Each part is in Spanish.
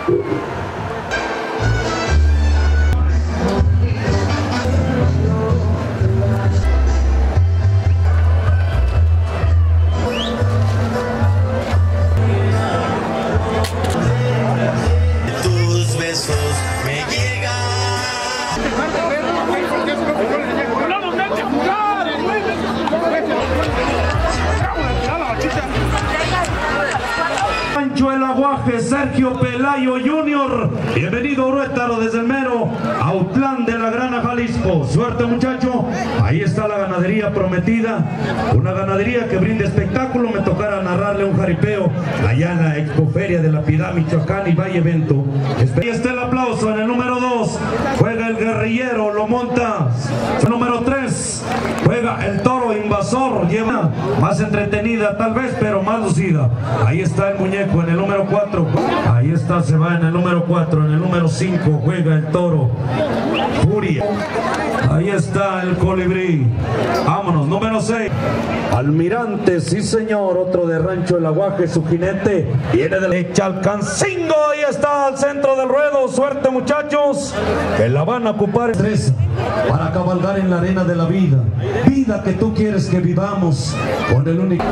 Sergio Pelayo Jr. Bienvenido Uruétaro desde el mero Autlán de la Grana Jalisco. Suerte muchacho. Ahí está la ganadería prometida. Una ganadería que brinda espectáculo. Me tocará narrarle un jaripeo allá en la Expoferia de La Piedad, Michoacán y Valle Evento. Ahí está el aplauso en el número 2. Juega el guerrillero, lo monta. El número 3. Juega el toro invasor. Lleva más entretenida tal vez, pero más lucida. Ahí está el muñeco en el número 4. Ahí está, se va en el número 4. En el número 5 juega el toro Furia. Ahí está el colibrí. Vámonos, número 6. Almirante, sí señor, otro de Rancho El Aguaje, su jinete viene de la Chalcancingo. Ahí está al centro del ruedo. Suerte muchachos, que la van a ocupar 3 para cabalgar en la arena de la vida. Vida que tú quieres que vivamos con el único.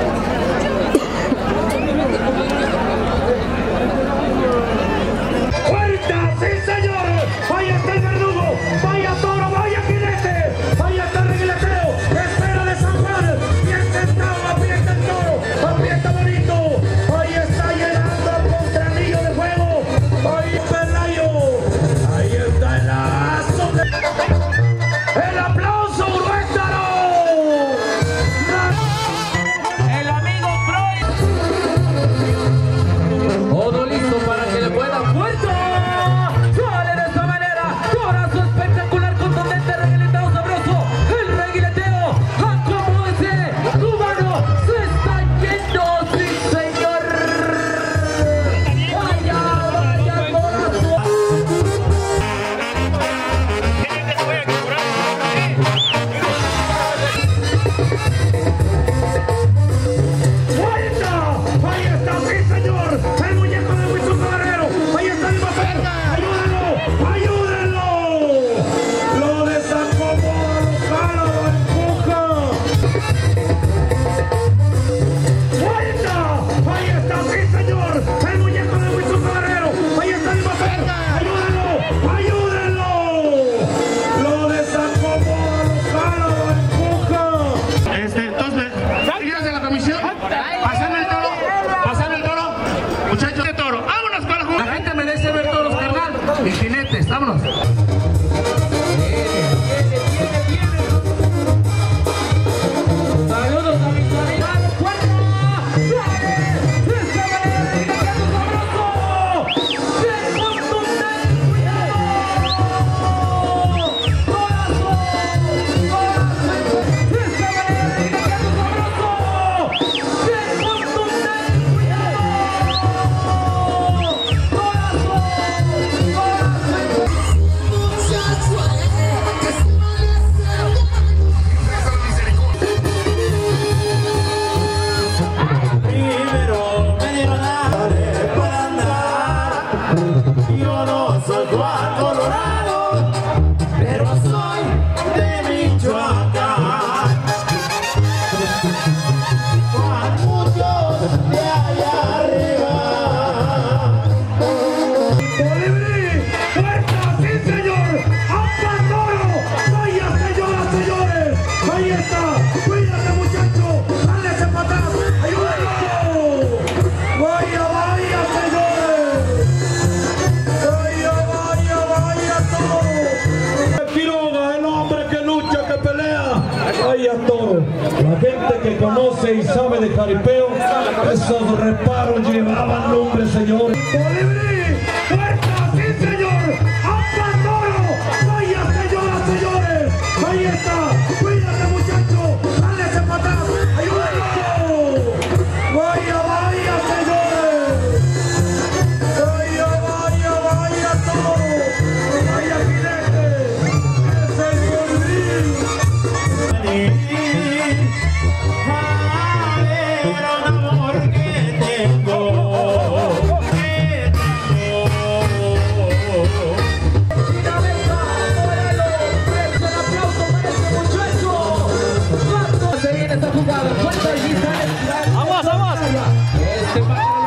Vámonos. Saludos a mis amigos. La gente que conoce y sabe de jaripeo, esos reparos llevaban nombre, señores. ¡Colibrí! ¡Fuerza! ¡Sí, señor! ¡Apandoro! ¡Vaya, señoras, señores! ¡Ahí está! ¡Cuídate, muchacho! ¡Dale para atrás! ¡Ayúdalo! ¡Vaya, vaya, señores! ¡Vaya, vaya, vaya todo! ¡Vaya, jinete! ¡Es el colibrí! Se pasa.